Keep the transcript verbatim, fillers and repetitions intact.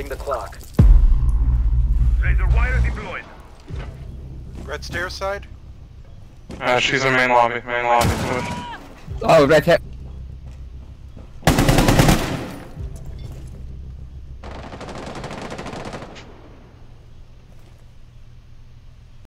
Restarting the clock. Razor wire deployed. Red stairs side? Uh, she's in main lobby, main lobby. Switch. Oh, red tip.